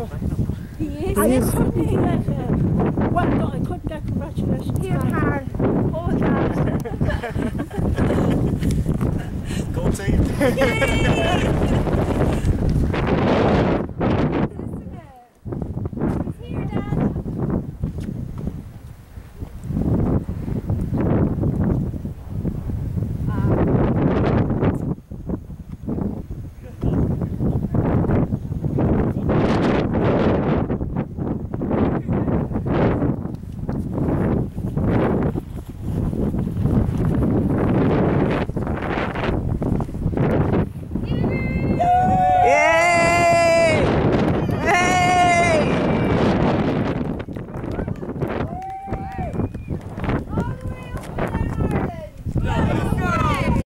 He is. Well done. I couldn't get congratulations. Here, Carl. Oh, that. Go team.